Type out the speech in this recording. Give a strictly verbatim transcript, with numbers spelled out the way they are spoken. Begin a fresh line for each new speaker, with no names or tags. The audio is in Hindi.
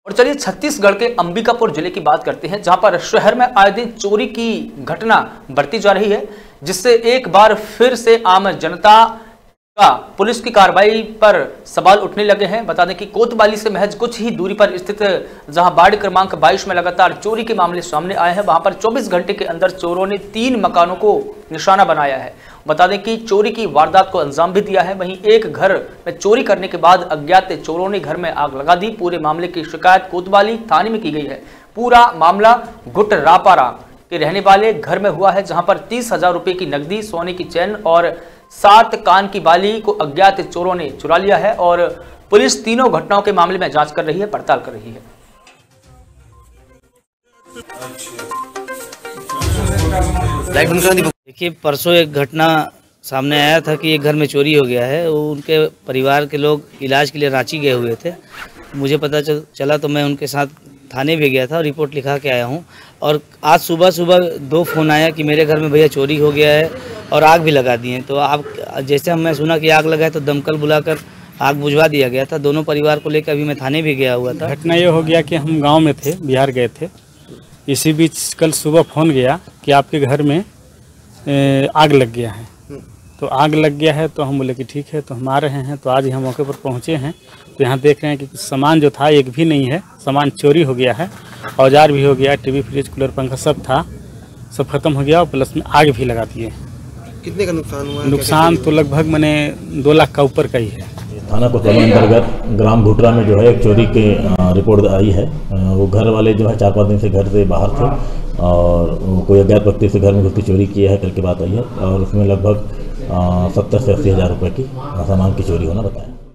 और चलिए छत्तीसगढ़ के अंबिकापुर जिले की बात करते हैं, जहां पर शहर में आए दिन चोरी की घटना बढ़ती जा रही है, जिससे एक बार फिर से आम जनता का पुलिस की कार्रवाई पर सवाल उठने लगे हैं। बता दें कि कोतवाली से महज कुछ ही दूरी पर स्थित जहां वार्ड क्रमांक बाईस में लगातार चोरी के मामले सामने आए हैं, वहां पर चौबीस घंटे के अंदर चोरों ने तीन मकानों को निशाना बनाया है। बता दें कि चोरी की वारदात को अंजाम भी दिया है। वहीं एक घर में चोरी करने के बाद अज्ञात चोरों ने घर में आग लगा दी। पूरे मामले की शिकायत कोतवाली थाने में की गई है। पूरा मामला गुटरापारा के रहने वाले घर में हुआ है, जहां पर तीस हजार रुपए की नकदी, सोने की चैन और सात कान की बाली को अज्ञात चोरों ने चुरा लिया है और पुलिस तीनों घटनाओं के मामले में जांच कर रही है, पड़ताल कर रही है।
देखिए, परसों एक घटना सामने आया था कि एक घर में चोरी हो गया है। वो उनके परिवार के लोग इलाज के लिए रांची गए हुए थे। मुझे पता चल, चला तो मैं उनके साथ थाने भी गया था और रिपोर्ट लिखा के आया हूँ। और आज सुबह सुबह दो फ़ोन आया कि मेरे घर में भैया चोरी हो गया है और आग भी लगा दी है। तो आप जैसे हम मैं सुना कि आग लगा है तो दमकल बुलाकर आग बुझवा दिया गया था। दोनों परिवार को लेकर अभी मैं थाने भी गया हुआ था।
घटना ये हो गया कि हम गांव में थे, बिहार गए थे। इसी बीच कल सुबह फ़ोन गया कि आपके घर में आग लग गया है। तो आग लग गया है तो हम बोले कि ठीक है, तो हम आ रहे हैं। तो आज ही हम मौके पर पहुंचे हैं। तो यहाँ देख रहे हैं कि कुछ सामान जो था एक भी नहीं है, सामान चोरी हो गया है। औजार भी हो गया, टीवी, फ्रिज, कूलर, पंखा सब था, सब खत्म हो गया और प्लस में आग भी लगा दिए।
कितने का नुकसान हुआ?
नुकसान तो लगभग मैंने दो लाख का ऊपर का ही है।
थाना कोतवाली अंतर्गत ग्राम भुटरा में जो है एक चोरी के रिपोर्ट आई है। वो घर वाले जो है चार पाँच दिन से घर से बाहर थे और कोई अज्ञात व्यक्ति से घर में घुस के चोरी की है, कल की बात आई है। और उसमें लगभग सत्तर से अस्सी हज़ार रुपये की सामान की चोरी होना बताया।